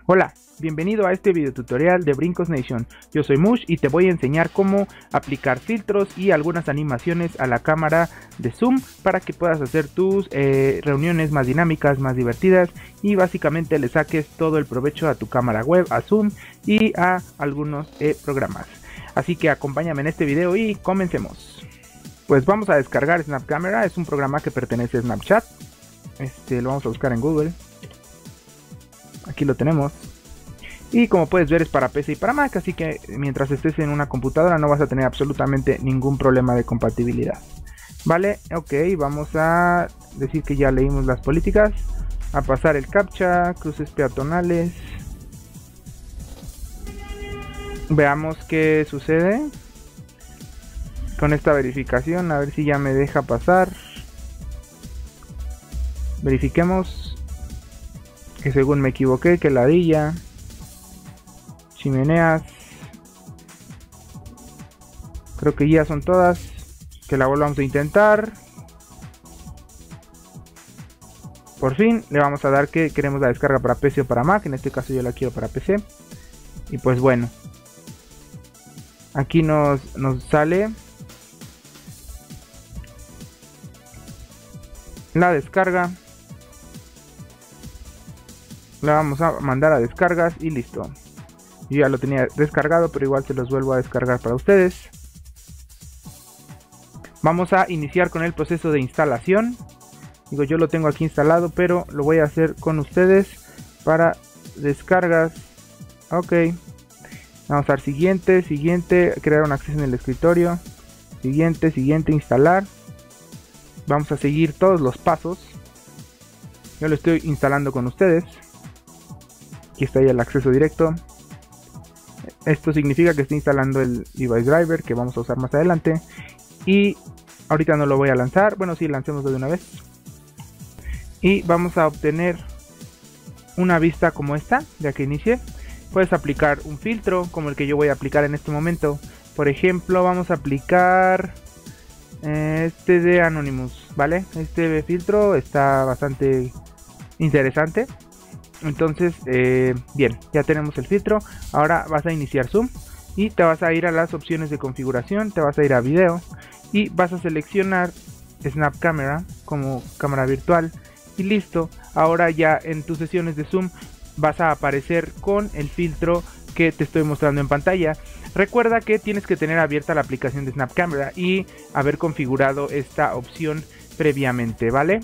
Hola, bienvenido a este video tutorial de Brincos Nation. Yo soy Mush y te voy a enseñar cómo aplicar filtros y algunas animaciones a la cámara de zoom para que puedas hacer tus reuniones más dinámicas, más divertidas y básicamente le saques todo el provecho a tu cámara web, a Zoom y a algunos programas. Así que acompáñame en este video y comencemos. Pues vamos a descargar Snap Camera, es un programa que pertenece a Snapchat. Lo vamos a buscar en Google. Aquí lo tenemos. Y como puedes ver es para PC y para Mac, así que mientras estés en una computadora no vas a tener absolutamente ningún problema de compatibilidad. Vale, ok, vamos a decir que ya leímos las políticas. A pasar el captcha, cruces peatonales. Veamos qué sucede con esta verificación, a ver si ya me deja pasar. Verifiquemos. Que según me equivoqué, que ladilla, chimeneas, creo que ya son todas, que la volvamos a intentar. Por fin le vamos a dar que queremos la descarga para PC o para Mac, en este caso yo la quiero para PC. Y pues bueno, aquí nos sale la descarga. La vamos a mandar a descargas y listo. Yo ya lo tenía descargado, pero igual se los vuelvo a descargar para ustedes. Vamos a iniciar con el proceso de instalación. Digo, yo lo tengo aquí instalado, pero lo voy a hacer con ustedes para descargas. Ok. Vamos a dar siguiente, crear un acceso en el escritorio. Siguiente, instalar. Vamos a seguir todos los pasos. Yo lo estoy instalando con ustedes. Aquí está ya el acceso directo. Esto significa que está instalando el device driver que vamos a usar más adelante. Y ahorita no lo voy a lanzar. Bueno, sí, lancémoslo de una vez. Y vamos a obtener una vista como esta, ya que inicie. Puedes aplicar un filtro como el que yo voy a aplicar en este momento. Por ejemplo, vamos a aplicar este de Anonymous, ¿vale? Este filtro está bastante interesante. Entonces, bien, ya tenemos el filtro. Ahora vas a iniciar zoom y te vas a ir a las opciones de configuración, te vas a ir a video y vas a seleccionar Snap Camera como cámara virtual y listo. Ahora ya en tus sesiones de zoom vas a aparecer con el filtro que te estoy mostrando en pantalla. Recuerda que tienes que tener abierta la aplicación de Snap Camera y haber configurado esta opción previamente, ¿vale?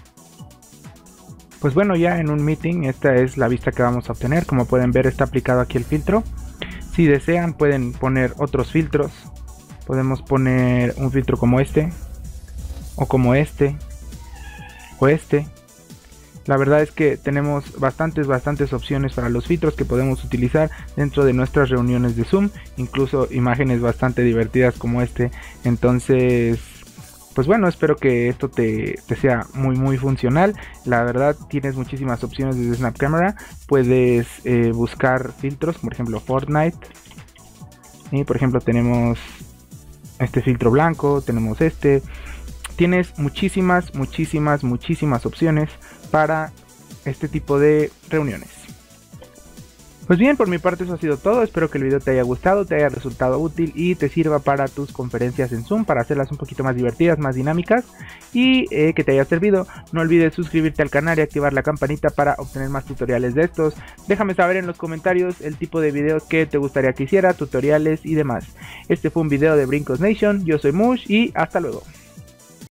Pues bueno, ya en un meeting esta es la vista que vamos a obtener. Como pueden ver, está aplicado aquí el filtro. Si desean pueden poner otros filtros. Podemos poner un filtro como este, o como este, o este. La verdad es que tenemos bastantes opciones para los filtros que podemos utilizar dentro de nuestras reuniones de Zoom. Incluso imágenes bastante divertidas como este. Entonces, pues bueno, espero que esto te sea muy funcional. La verdad tienes muchísimas opciones desde Snap Camera. Puedes buscar filtros, por ejemplo Fortnite. Y por ejemplo tenemos este filtro blanco, tenemos este. Tienes muchísimas opciones para este tipo de reuniones. Pues bien, por mi parte eso ha sido todo. Espero que el video te haya gustado, te haya resultado útil y te sirva para tus conferencias en Zoom, para hacerlas un poquito más divertidas, más dinámicas y que te haya servido. No olvides suscribirte al canal y activar la campanita para obtener más tutoriales de estos. Déjame saber en los comentarios el tipo de videos que te gustaría que hiciera, tutoriales y demás. Este fue un video de Brincos Nation, yo soy Mush y hasta luego.